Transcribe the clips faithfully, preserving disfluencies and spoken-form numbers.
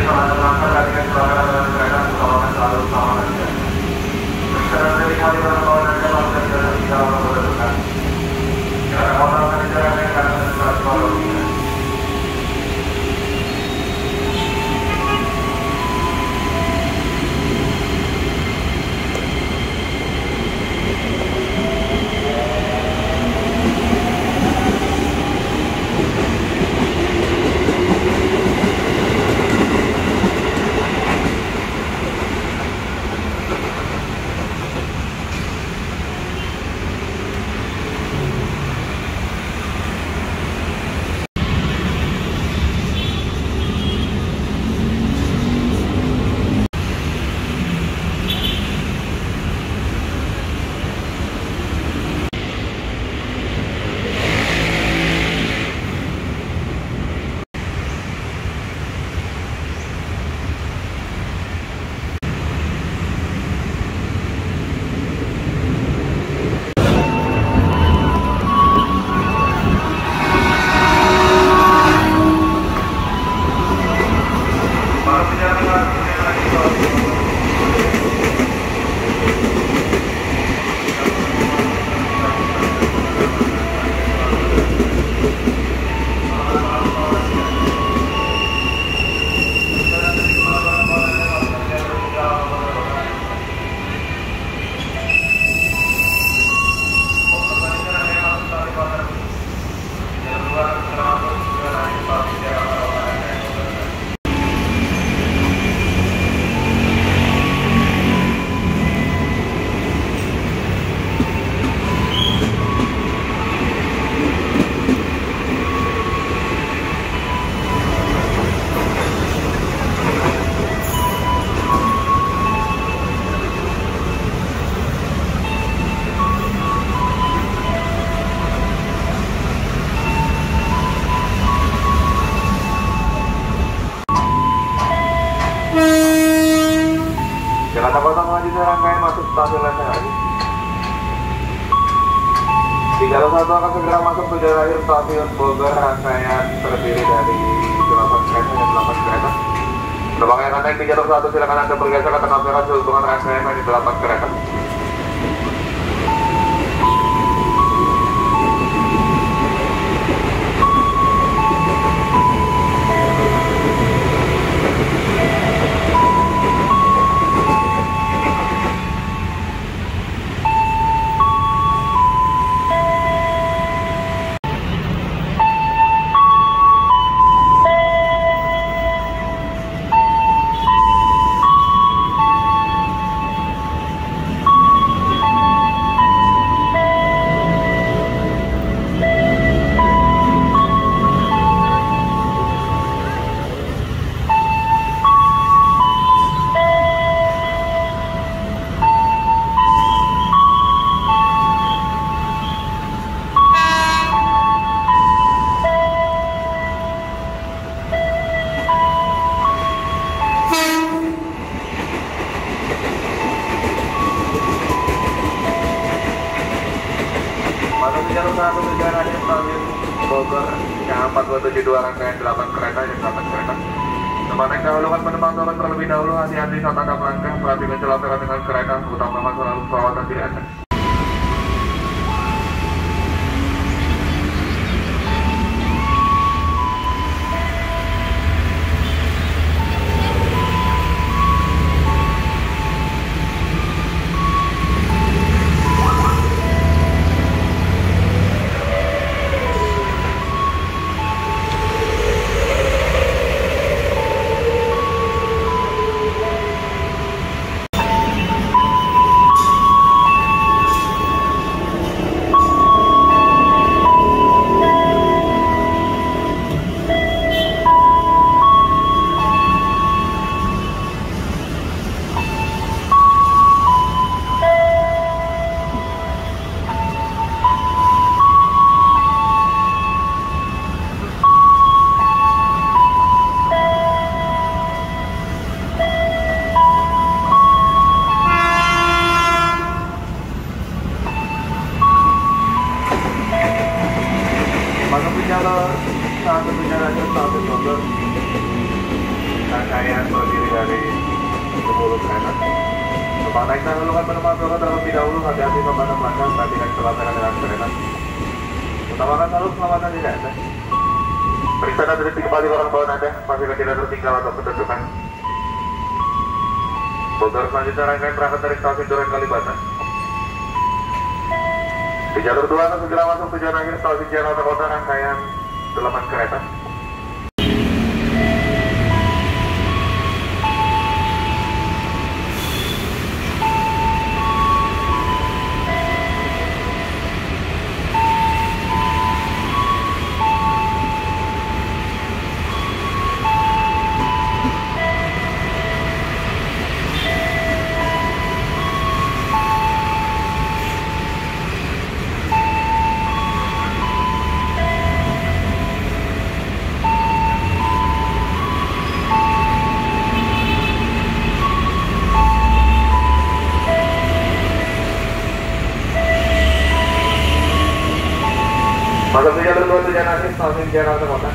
stasiun Lenteng Agung. Di jalur satu akan segera masuk tujuan akhir stasiun Bogor. Rangkaian terdiri dari delapan kereta dan delapan kereta. Penumpang yang akan naik di jalur satu silakan Anda bergeser ke tengah peron sehubungan rangkaian di delapan kereta. Jalur satu tujuan akhir stasiun Bogor yang empat dua tujuh dua rangkaian delapan kereta dan delapan kereta. Tempat yang dahulukan penumpang turun terlebih dahulu, hati-hati saat Anda melangkah, perhatikan celah dengan kereta, utamakan selalu perawatan diri Anda. yang terdiri dari sepuluh kereta. Numpang naik dahulukan penumpang turun terlebih dahulu, hati-hati memandang belakang, nanti naik sebelah dengan kereta. Utamakan selalu keselamatan di Anda. Periksa dan teliti kembali orang bawaan Anda, pastikan tidak tertinggal atau ketertutupan. Bogor selanjutnya rangkaian berangkat dari stasiun Duren Kalibata. Di jalur dua akan segera masuk tujuan akhir stasiun Jakarta Kota rangkaian delapan kereta. Masuk di jalur dua tujuan akhir stasiun Jakarta Kota.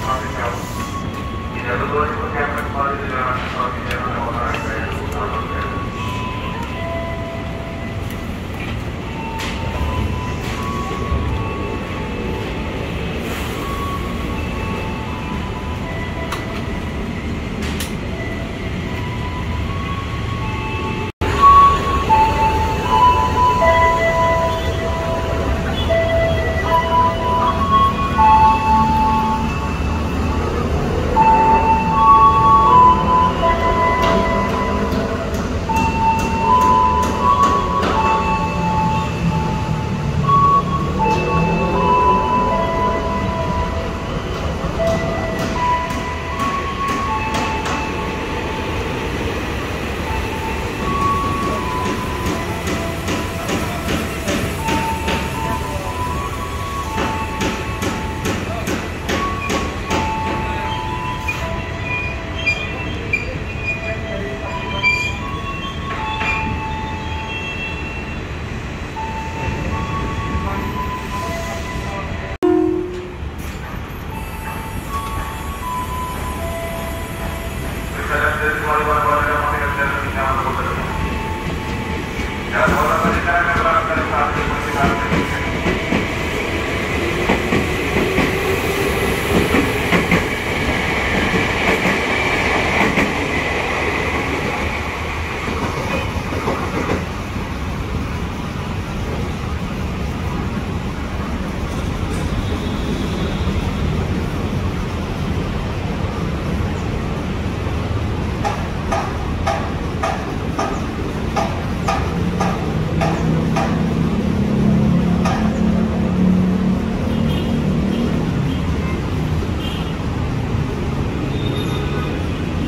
masih jauh. Tidak perlu dipersiapkan kembali di jalan kalau tidak ada orang yang saya lakukan. Dari